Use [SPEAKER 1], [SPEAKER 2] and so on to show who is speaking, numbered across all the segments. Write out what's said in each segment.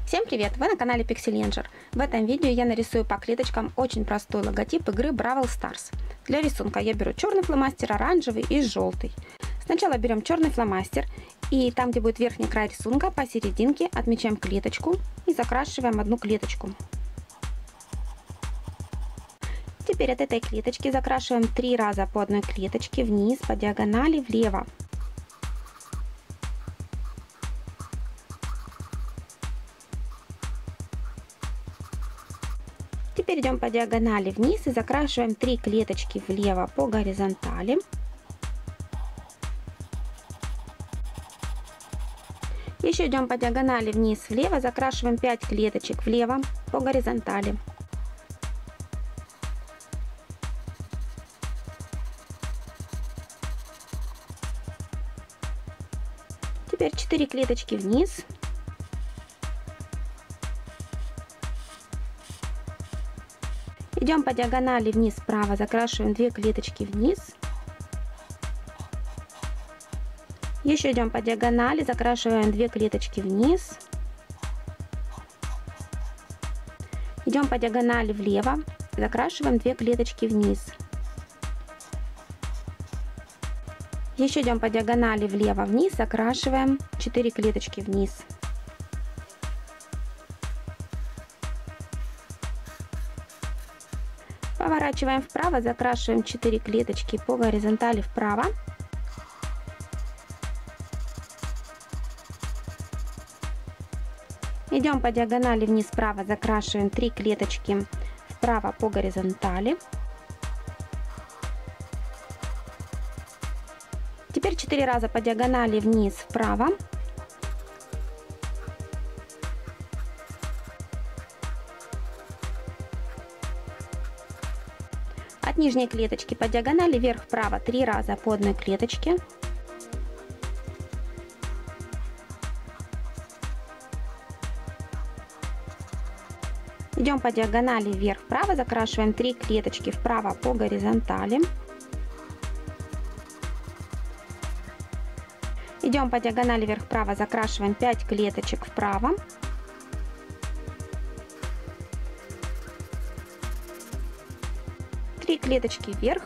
[SPEAKER 1] Всем привет! Вы на канале Pixel. В этом видео я нарисую по клеточкам очень простой логотип игры Brawl Stars. Для рисунка я беру черный фломастер, оранжевый и желтый. Сначала берем черный фломастер и там, где будет верхний край рисунка, посерединке отмечаем клеточку и закрашиваем одну клеточку. Теперь от этой клеточки закрашиваем 3 раза по одной клеточке вниз по диагонали влево. Теперь идем по диагонали вниз и закрашиваем 3 клеточки влево по горизонтали. Еще идем по диагонали вниз влево, закрашиваем 5 клеточек влево по горизонтали. Теперь 4 клеточки вниз. Идем по диагонали вниз вправо, закрашиваем 2 клеточки вниз. Еще идем по диагонали, закрашиваем 2 клеточки вниз. Идем по диагонали влево, закрашиваем 2 клеточки вниз. Еще идем по диагонали влево вниз, закрашиваем 4 клеточки вниз. Поворачиваем вправо, закрашиваем 4 клеточки по горизонтали вправо. Идем по диагонали вниз вправо, закрашиваем 3 клеточки вправо по горизонтали. Теперь 4 раза по диагонали вниз вправо. От нижней клеточки по диагонали вверх-вправо 3 раза по одной клеточке. Идем по диагонали вверх-вправо, закрашиваем 3 клеточки вправо по горизонтали. Идем по диагонали вверх-вправо, закрашиваем 5 клеточек вправо. Клеточки вверх.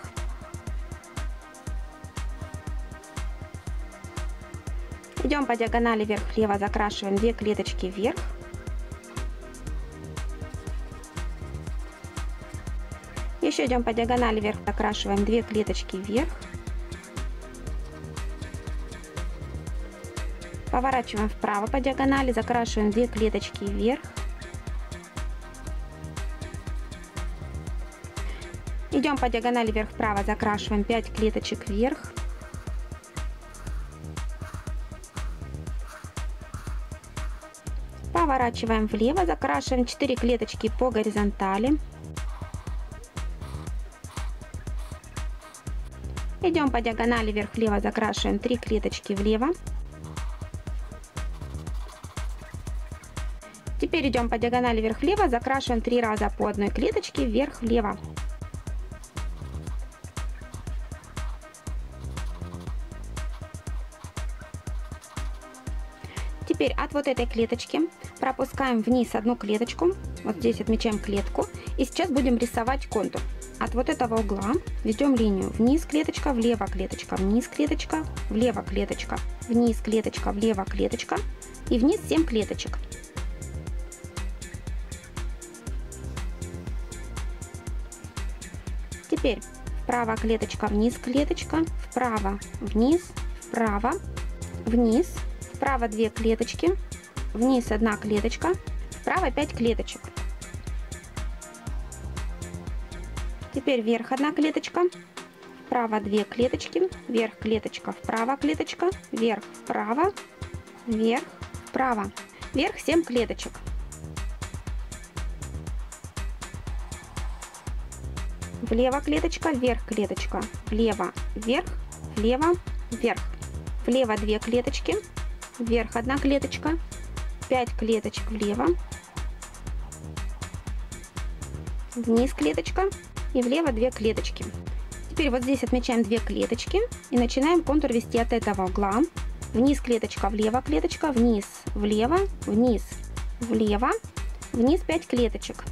[SPEAKER 1] Идем по диагонали вверх-влево, закрашиваем 2 клеточки вверх. Еще идем по диагонали вверх, закрашиваем 2 клеточки вверх. Поворачиваем вправо по диагонали, закрашиваем 2 клеточки вверх. Идем по диагонали вверх-вправо, закрашиваем 5 клеточек вверх. Поворачиваем влево, закрашиваем 4 клеточки по горизонтали. Идем по диагонали вверх-влево, закрашиваем 3 клеточки влево. Теперь идем по диагонали вверх-влево, закрашиваем 3 раза по одной клеточке вверх-влево. Теперь от вот этой клеточки пропускаем вниз одну клеточку, вот здесь отмечаем клетку, и сейчас будем рисовать контур. От вот этого угла ведем линию вниз клеточка, влево клеточка, вниз клеточка, влево клеточка, вниз клеточка, влево клеточка и вниз 7 клеточек. Теперь вправо клеточка, вниз клеточка, вправо, вниз, вправо, вниз. Вправо 2 клеточки, вниз 1 клеточка, вправо 5 клеточек. Теперь вверх 1 клеточка, вправо 2 клеточки, вверх клеточка, вправо клеточка, вверх, вправо, вверх, вправо, вверх 7 клеточек. Влево клеточка, вверх клеточка, влево, вверх, влево, вверх, влево 2 клеточки, вверх 1 клеточка, 5 клеточек влево, вниз клеточка и влево 2 клеточки. Теперь вот здесь отмечаем 2 клеточки и начинаем контур вести от этого угла. Вниз клеточка, влево клеточка, вниз, влево, вниз, влево, вниз 5 клеточек.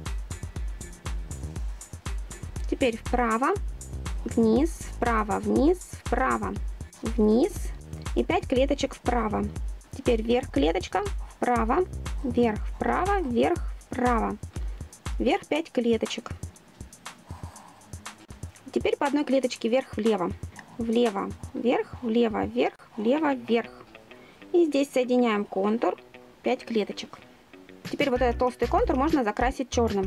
[SPEAKER 1] Теперь вправо, вниз, вправо, вниз, вправо, вниз и 5 клеточек вправо. Теперь вверх клеточка, вправо, вверх, вправо, вверх, вправо, вверх 5 клеточек. Теперь по одной клеточке вверх-влево, влево, вверх, влево, вверх, влево, вверх. И здесь соединяем контур 5 клеточек. Теперь вот этот толстый контур можно закрасить черным.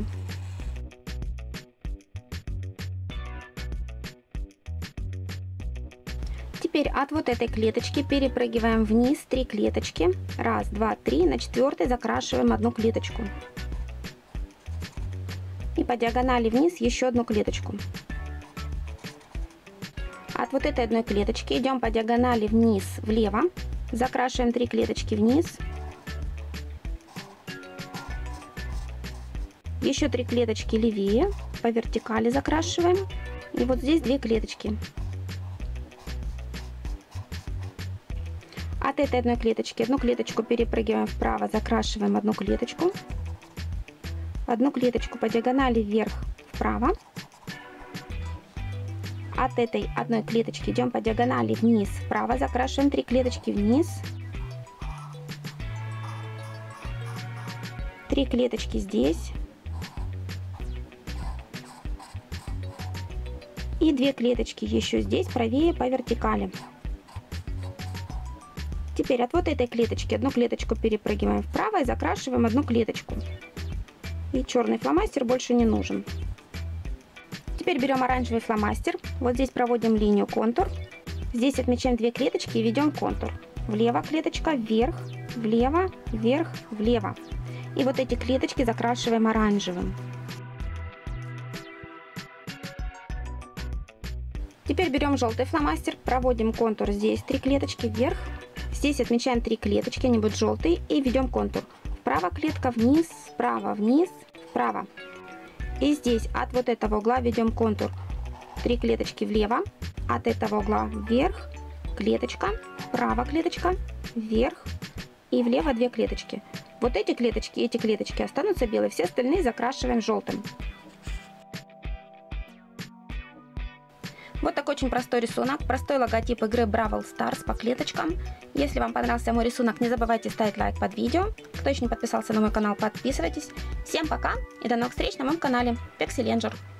[SPEAKER 1] Теперь от вот этой клеточки перепрыгиваем вниз 3 клеточки. 1, 2, 3. На 4 закрашиваем одну клеточку. И по диагонали вниз еще одну клеточку. От вот этой одной клеточки идем по диагонали вниз влево. Закрашиваем 3 клеточки вниз. Еще 3 клеточки левее. По вертикали закрашиваем. И вот здесь 2 клеточки. От этой одной клеточки одну клеточку перепрыгиваем вправо, закрашиваем одну клеточку. Одну клеточку по диагонали вверх, вправо. От этой одной клеточки идем по диагонали вниз, вправо, закрашиваем 3 клеточки вниз. 3 клеточки здесь. И 2 клеточки еще здесь, правее по вертикали. Теперь от вот этой клеточки одну клеточку перепрыгиваем вправо и закрашиваем одну клеточку. И черный фломастер больше не нужен. Теперь берем оранжевый фломастер. Вот здесь проводим линию контур. Здесь отмечаем 2 клеточки и ведем контур. Влево клеточка, вверх, влево, вверх, влево. И вот эти клеточки закрашиваем оранжевым. Теперь берем желтый фломастер, проводим контур. Здесь 3 клеточки вверх. Здесь отмечаем 3 клеточки, они будут желтые, и ведем контур. Вправо клетка, вниз, вправо, вниз, вправо. И здесь от вот этого угла ведем контур. 3 клеточки влево, от этого угла вверх, клеточка, вправо клеточка, вверх и влево 2 клеточки. Вот эти клеточки останутся белые, все остальные закрашиваем желтым. Вот такой очень простой рисунок, простой логотип игры Brawl Stars по клеточкам. Если вам понравился мой рисунок, не забывайте ставить лайк под видео. Кто еще не подписался на мой канал, подписывайтесь. Всем пока и до новых встреч на моем канале Pexy Langer.